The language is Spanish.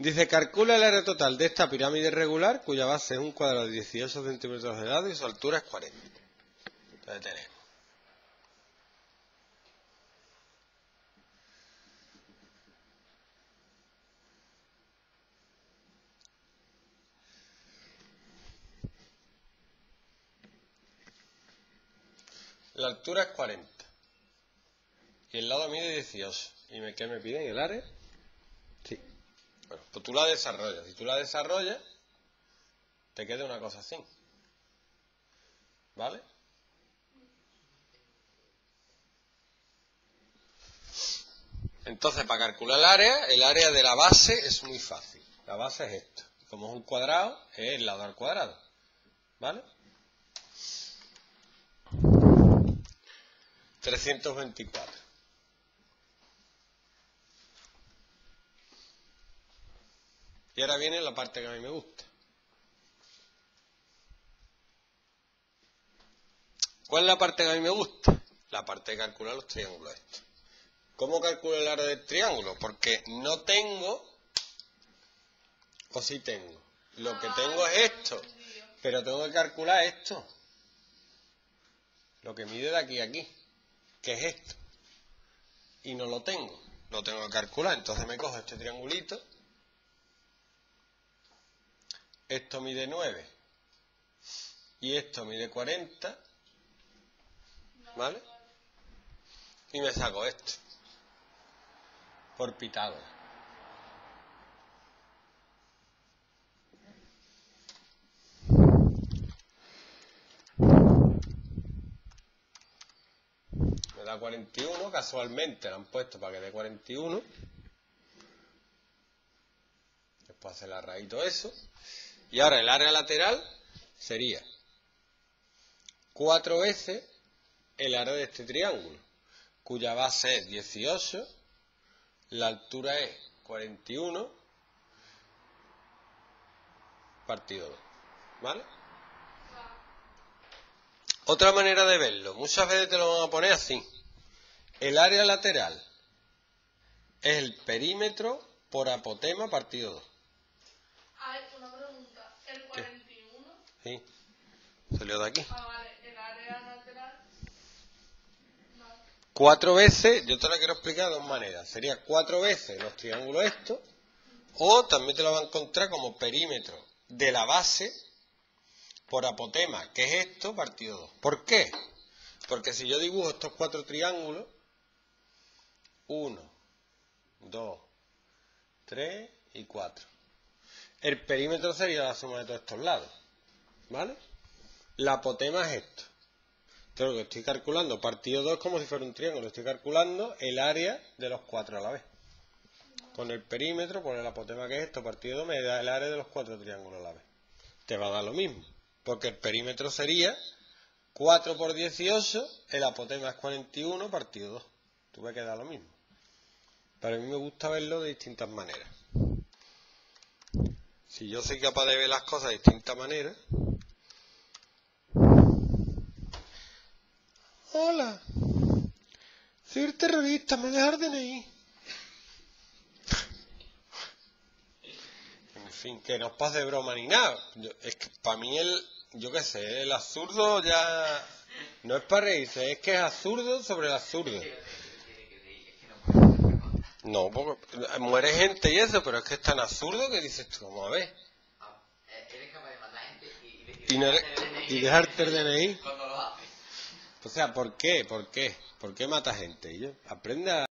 Dice, calcula el área total de esta pirámide regular, cuya base es un cuadrado de 18 centímetros de lado y su altura es 40. Entonces tenemos la altura es 40 y el lado mide 18. ¿Y qué me piden? ¿El área? Sí. Bueno, pues tú la desarrollas. Si tú la desarrollas, te queda una cosa así. ¿Vale? Entonces, para calcular el área de la base es muy fácil. La base es esto. Como es un cuadrado, es el lado al cuadrado. ¿Vale? 324. Y ahora viene la parte que a mí me gusta. ¿Cuál es la parte que a mí me gusta? La parte de calcular los triángulos estos. ¿Cómo calculo el área del triángulo? Porque no tengo, o sí tengo. Lo que tengo es esto, pero tengo que calcular esto. Lo que mide de aquí a aquí, que es esto. Y no lo tengo que calcular. Entonces me cojo este triangulito. Esto mide 9 y esto mide 40. ¿Vale? Y me saco esto. Por Pitágoras. Me da 41, casualmente la han puesto para que dé 41. Después hacer la raíz y todo eso. Y ahora el área lateral sería 4 veces el área de este triángulo, cuya base es 18, la altura es 41, partido 2. ¿Vale? Otra manera de verlo, muchas veces te lo van a poner así. El área lateral es el perímetro por apotema partido 2. A ver, una pregunta. ¿El 41? Sí, salió de aquí. Ah, vale. El área lateral. Vale. 4 veces, yo te lo quiero explicar de dos maneras. Sería 4 veces los triángulos estos, o también te lo vas a encontrar como perímetro de la base por apotema, que es esto, partido 2. ¿Por qué? Porque si yo dibujo estos 4 triángulos, 1, 2, 3 y 4. El perímetro sería la suma de todos estos lados. ¿Vale? La apotema es esto. Entonces lo que estoy calculando, partido 2 como si fuera un triángulo. Estoy calculando el área de los 4 a la vez. Con el perímetro, por el apotema que es esto, partido 2 me da el área de los 4 triángulos a la vez. Te va a dar lo mismo. Porque el perímetro sería 4 por 18, el apotema es 41, partido 2. Tú ves que da lo mismo. Pero a mí me gusta verlo de distintas maneras. Si yo soy capaz de ver las cosas de distintas maneras. Hola, soy el terrorista, me dejas el DNI. En fin, que no os pase broma ni nada. Es que para mí yo qué sé, el absurdo ya no es para reírse, es que es absurdo sobre el absurdo. No, porque muere gente y eso, pero es que es tan absurdo que dices tú, vamos a ver. Eres capaz de matar gente Y dejarte el DNI. cuando lo haces. O sea, ¿por qué? ¿Por qué? ¿Por qué mata gente? Y yo, aprende a